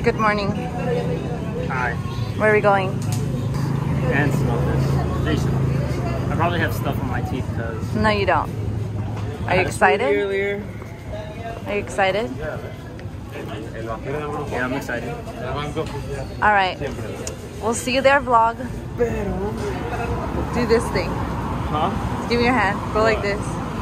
Good morning. Hi. Where are we going? And smokers. I probably have stuff on my teeth because... No, you don't. Are you excited? Earlier. Are you excited? Yeah, I'm excited. Alright. We'll see you there, vlog. Do this thing. Huh? Give me your hand. Go like this.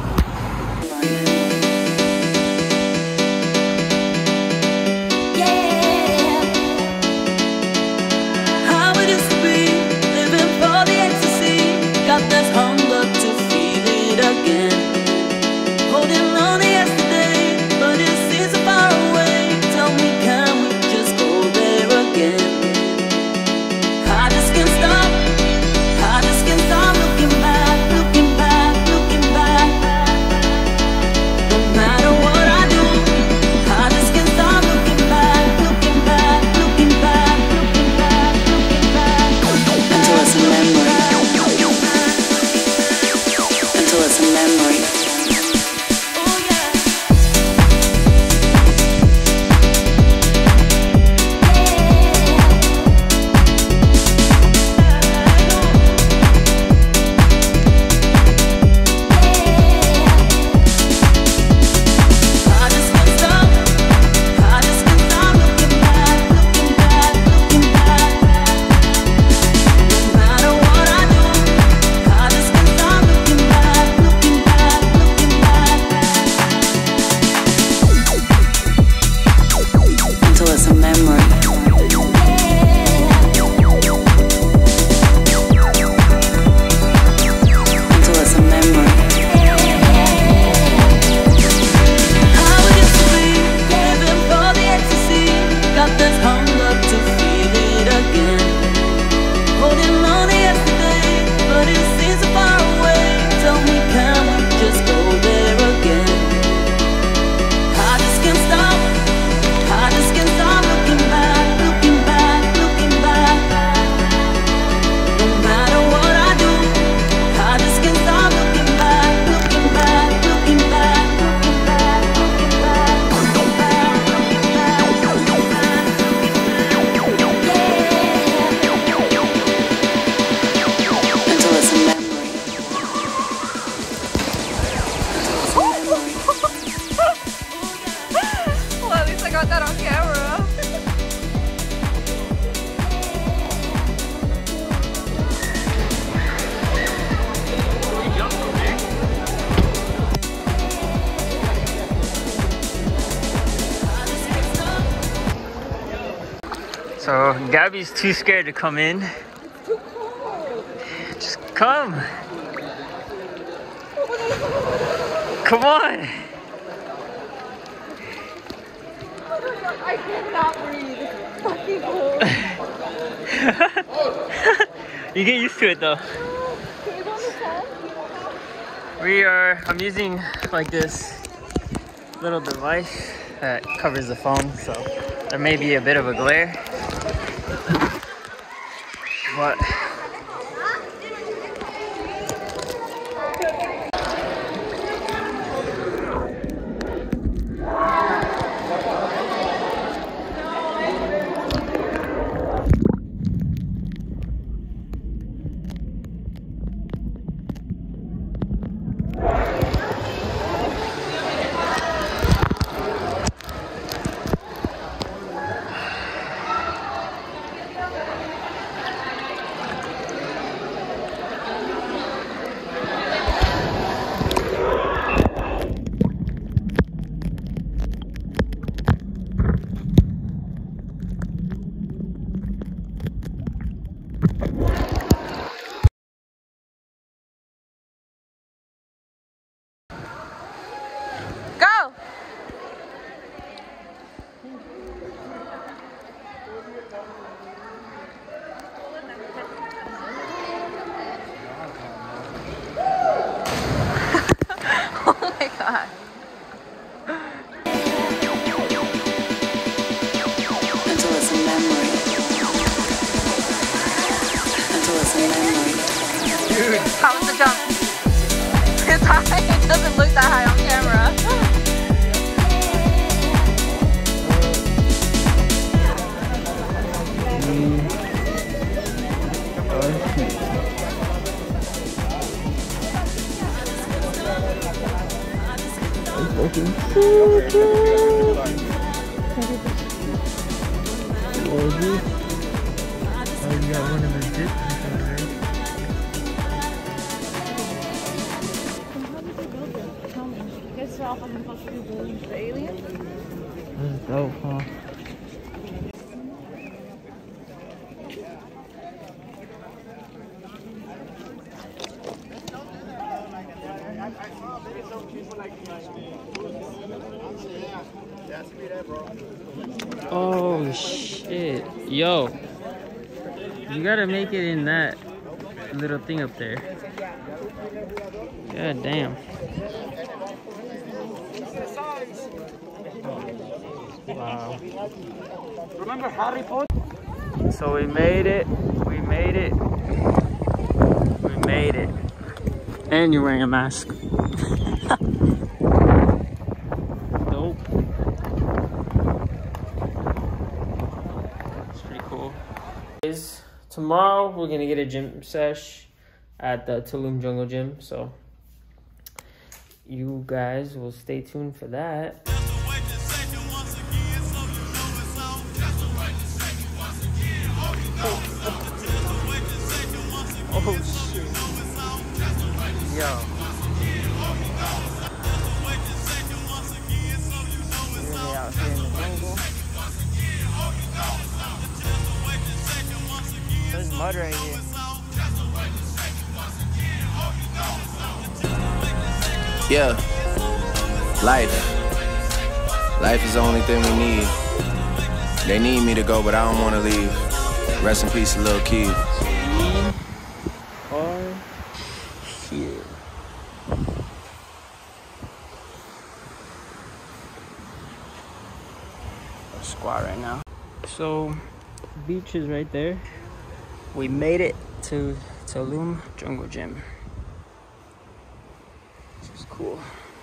So Gabby's too scared to come in. Just come. Come on. I cannot breathe. It's fucking cold. You get used to it though. I'm using like this little device that covers the phone, so there may be a bit of a glare. But How was the jump? It's high. It doesn't look that high on camera. told you. Oh, you got one of the dips inside, right? Tell me. Guess how fucking supposed to do the aliens? That's dope, huh? Oh shit. Yo. You gotta make it in that little thing up there. God damn. Wow. Remember Harry Potter? So we made it. We made it. We made it. And you're wearing a mask. Dope. It's pretty cool. Tomorrow we're gonna get a gym sesh at the Tulum Jungle Gym. So you guys will stay tuned for that. Oh shit. Yo. Really out here in the jungle. There's mud right here. Yeah. Life. Life is the only thing we need. They need me to go, but I don't want to leave. Rest in peace, Lil Keith. Here. Squat right now. So, beach is right there. We made it to Tulum Jungle Gym. This is cool.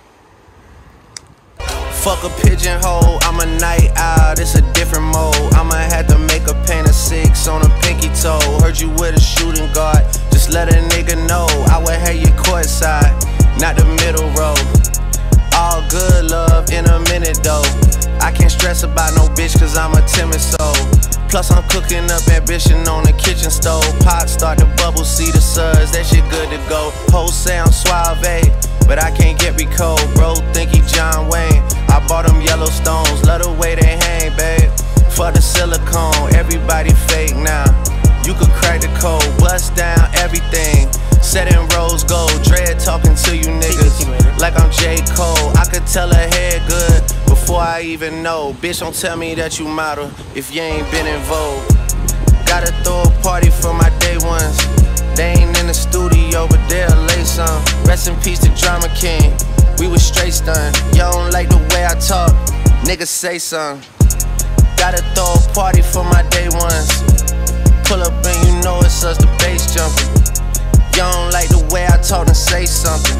Fuck a pigeonhole, I'm a night owl, it's a different mode. I'ma have to make a paint of 6 on a pinky toe. Heard you with a shooting guard, just let a nigga know. I would have you courtside, not the middle row. All good love in a minute though. I can't stress about no bitch cause I'm a timid soul. Plus I'm cooking up ambition on the kitchen stove. Pot start to bubble, see the suds, that shit good to go. Whole sound suave, but I can't get recalled. Bro, think he John Wayne. I bought them Yellowstones, love the way they hang, babe. For the silicone, everybody fake now. You could crack the code, bust down everything. Set in rose gold, dread talking to you niggas like I'm J. Cole. I could tell her head good before I even know. Bitch, don't tell me that you model if you ain't been in vogue. Gotta throw a party for my day ones. They ain't in the studio, but they'll lay some. Rest in peace to Drama King. We was straight stunned. Y'all don't like the way I talk, niggas say something. Gotta throw a party for my day ones. Pull up and you know it's us, the bass jumping. Y'all don't like the way I talk and say something.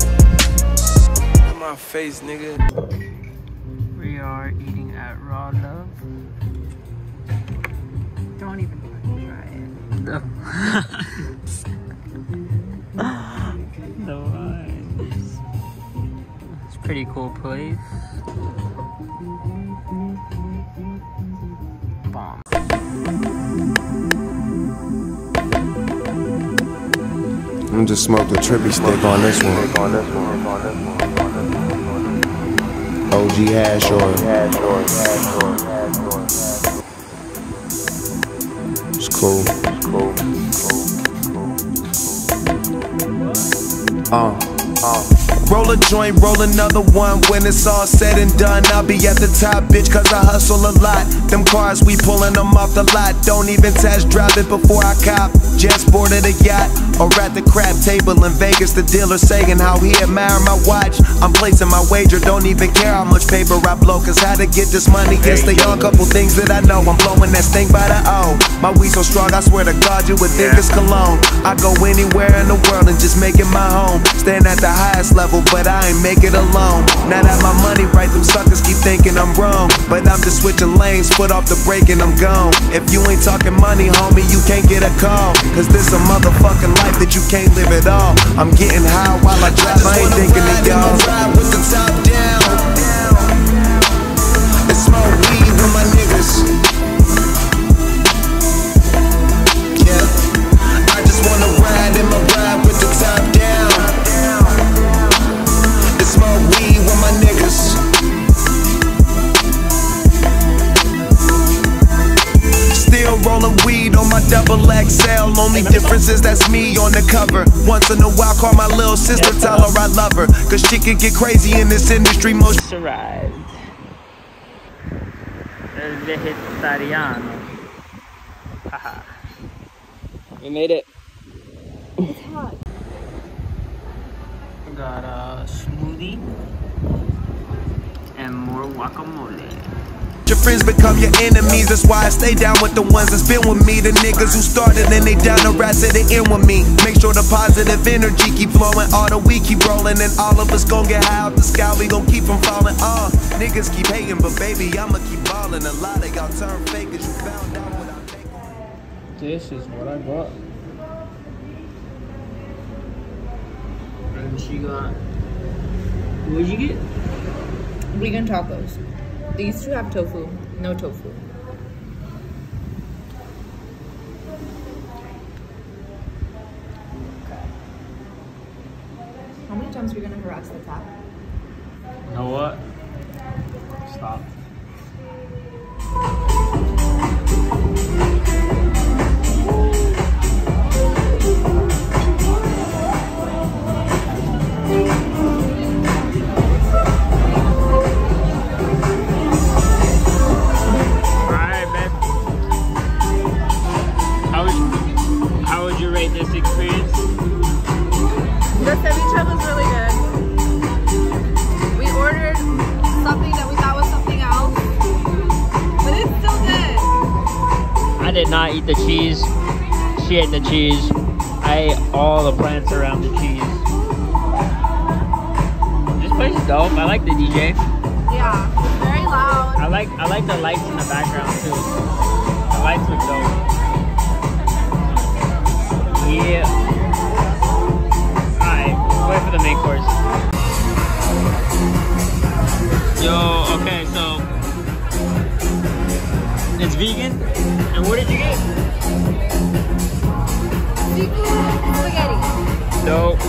In my face, nigga. We are eating at Raw Love. Don't even try it. The vibes. It's a pretty cool place. Bomb. I'm just smoked a trippy stick on this one. OG hash oil. It's cool. Roll a joint, roll another one. When it's all said and done, I'll be at the top, bitch, cause I hustle a lot. Them cars, we pulling them off the lot. Don't even test drive it before I cop. Just boarded a yacht, or at the crap table in Vegas. The dealer saying how he admire my watch. I'm placing my wager, don't even care how much paper I blow. Cause how to get this money, yes, they are a couple things that I know. I'm blowing that stink by the O. My weed so strong, I swear to God, you would think it's cologne. I go anywhere in the world and just make it my home. Stand at the highest level, but I ain't make it alone. Now that my money right, them suckers keep thinking I'm wrong. But I'm just switching lanes, foot off the brake and I'm gone. If you ain't talking money, homie, you can't get a call. Cause this a motherfucking life that you can't live at all. I'm getting high while I drive, I ain't thinking of y'all. Ride with the top down and smoke weed with my niggas. double XL. Only difference is that's me on the cover. Once in a while, call my little sister, tell her I love her. Cause she can get crazy in this industry. Most arrived. El vegetariano. Haha. We made it. It's hot. Got a smoothie and more guacamole. your friends become your enemies. That's why I stay down with the ones that's been with me. The niggas who started and they down the rats at the end with me. Make sure the positive energy keep flowing. All the we keep rolling and all of us gon' get high out the sky. We gon' keep from falling. Niggas keep hating, but baby, I'ma keep balling. A lot of y'all turn fake as you found out what I think. This is what I got. And she got. What'd you get? Vegan tacos. These two have tofu, no tofu. How many times are we gonna harass the cat? You know what? Stop. This experience? The ceviche was really good. We ordered something that we thought was something else, but it's still good. I did not eat the cheese. She ate the cheese. I ate all the plants around the cheese. This place is dope. I like the DJ. Yeah, very loud. I like the lights in the background too. The lights look dope. Yeah. Alright, wait for the main course. Yo, okay, so it's vegan. And what did you get? Seafood spaghetti. Dope.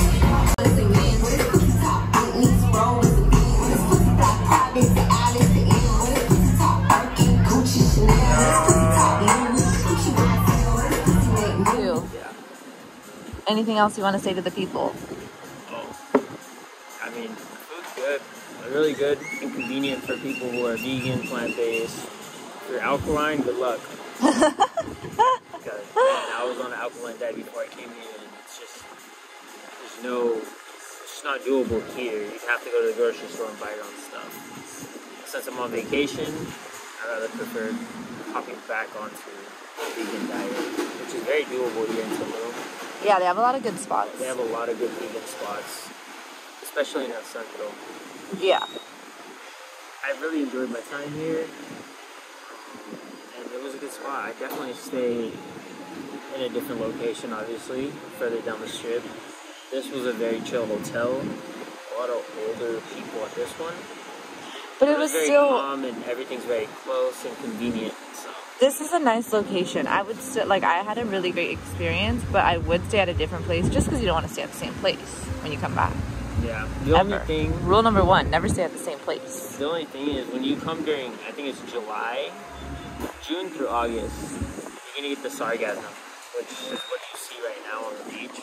Anything else you want to say to the people? Oh, I mean, food's good. Really good and convenient for people who are vegan, plant-based. If you're alkaline, good luck. Because I was on an alkaline diet before I came here, and it's just, it's not doable here. You have to go to the grocery store and buy your own stuff. Since I'm on vacation, I rather prefer hopping back onto a vegan diet, which is very doable here in Tulum. Yeah, they have a lot of good spots. They have a lot of good vegan spots, especially in El Centro. Yeah. I really enjoyed my time here, and it was a good spot. I definitely stay in a different location, obviously, further down the strip. This was a very chill hotel. A lot of older people at this one. But it was very still calm, and everything's very close and convenient. So. This is a nice location. I would still, like, I had a really great experience, but I would stay at a different place just because you don't want to stay at the same place when you come back. Yeah. The only thing... Rule number one, never stay at the same place. The only thing is when you come during, I think it's June through August, you're going to get the sargassum, which is what you see right now on the beach.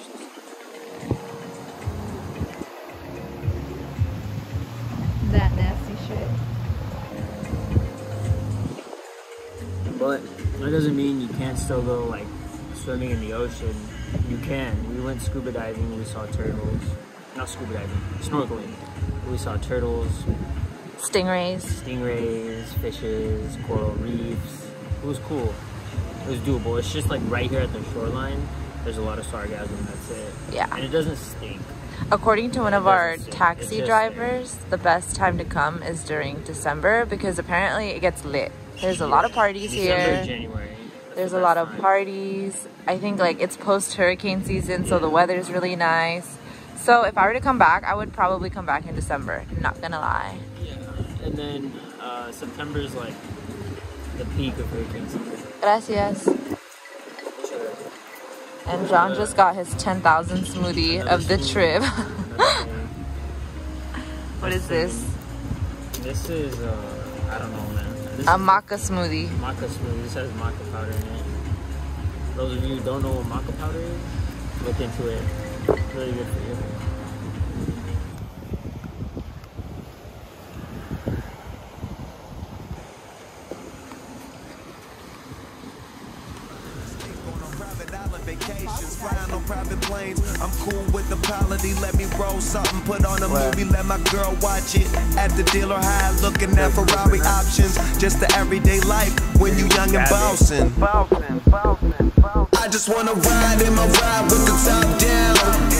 That nasty shit. But that doesn't mean you can't still go like swimming in the ocean. You can. We went scuba diving, we saw turtles. Not scuba diving, snorkeling. We saw turtles, Stingrays, fishes, coral reefs. It was cool. It was doable. It's just like right here at the shoreline, there's a lot of sargassum, that's it. Yeah. And it doesn't stink. According to one of our taxi drivers, the best time to come is during December because apparently it gets lit. There's a lot of parties here. January. There's a lot of parties. I think like it's post-hurricane season, so the weather's really nice. So if I were to come back, I would probably come back in December. Not gonna lie. Yeah. And then September is like the peak of hurricane season. Gracias. And John just got his 10,000 smoothie of the trip. What is this? This is, I don't know, man. This a maca smoothie. Maca smoothie. This has maca powder in it. those of you who don't know what maca powder is, look into it. It's really good for you. Vacations, flying on private planes. I'm cool with the quality. Let me roll something, put on a movie, let my girl watch it. At the dealer high, looking at Ferrari options. Just the everyday life when you young and bouncing. I just wanna ride in my ride with the top down.